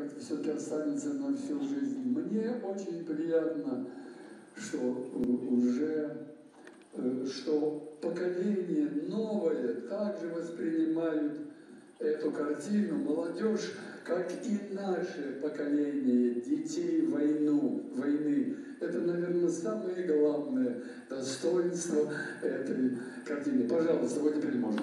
как-то все-таки останется на всю жизнь. Мне очень приятно, что что поколение новое также воспринимают эту картину, молодежь, как и наше поколение детей войны. Это, наверное, самое главное достоинство этой картины. Пожалуйста, вот теперь можно.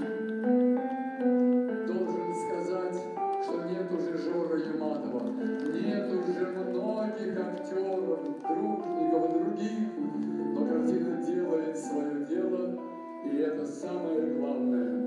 Должен сказать, что нет уже Жоры Юматова, нет уже многих актеров, Трушников и других, но картина делает свое дело, и это самое главное.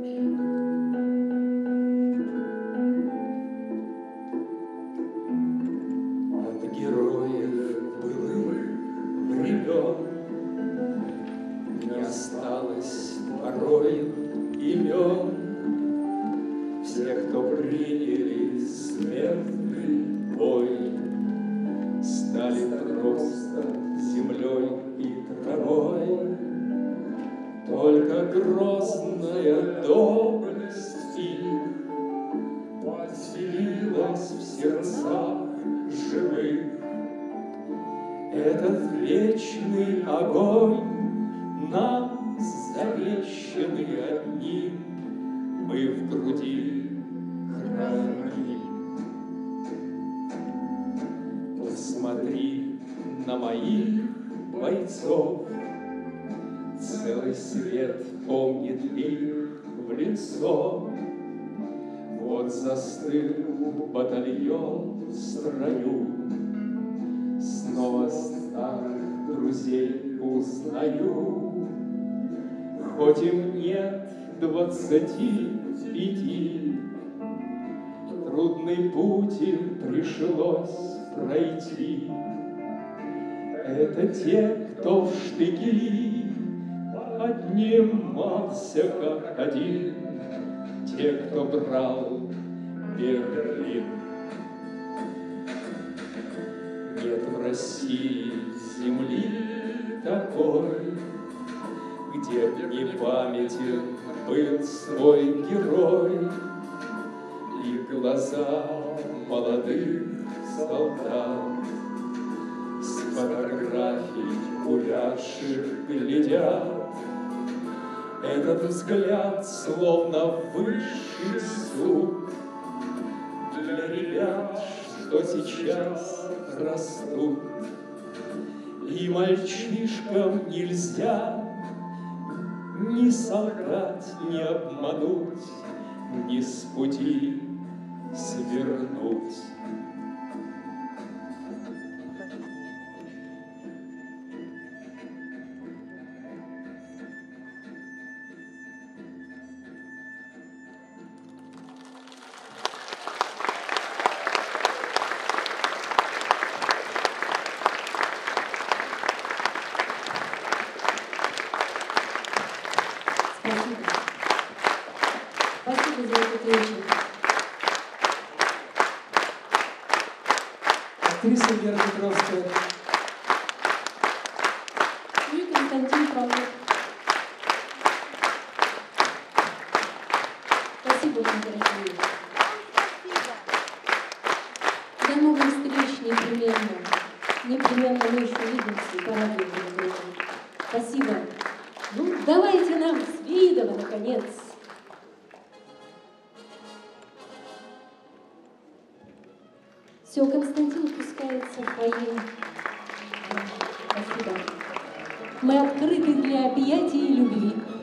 Не осталось порой имен всех, кто приняли смертный бой, стали просто землей и травой. Только грозная доблесть их поселилась в сердцах живых. Этот вечный огонь нам завещанный одним, мы в груди храним. Посмотри на моих бойцов, целый свет помнит их в лицо. Вот застыл батальон в строю, снова старых друзей узнаю. Хоть им нет 25, трудный путь им пришлось пройти. Это те, кто в штыки поднимался как один, те, кто брал Берлин. Нет в России земли такой, где б не памятен был свой герой, и глаза молодых солдат с фотографий увядших глядят. Этот взгляд словно высший суд для ребят, что сейчас растут. И мальчишкам нельзя ни солгать, ни обмануть, ни с пути свернуть. Спасибо за этот вечер. Актриса Вера Петровская. И Константин Фролов. Спасибо вам, дорогие. До новых встреч непременно. Непременно мы еще увидимся по радио. Спасибо. Ну, давайте нам Свиридова, наконец. Все, Константин пускается в бои. Спасибо. Мы открыты для объятий и любви.